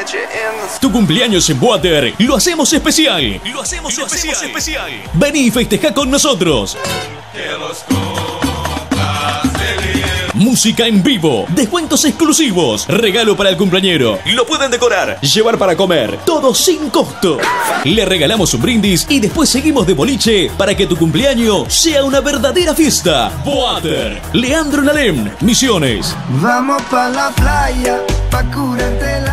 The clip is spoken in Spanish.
Tu cumpleaños en Water lo hacemos especial. Lo hacemos especial. Vení y festeja con nosotros. Música en vivo, descuentos exclusivos, regalo para el cumpleañero. Lo pueden decorar, llevar para comer, todo sin costo. Le regalamos un brindis y después seguimos de boliche para que tu cumpleaños sea una verdadera fiesta. Water, Leandro Nalem, Misiones. Vamos pa' la playa, pa' curarte la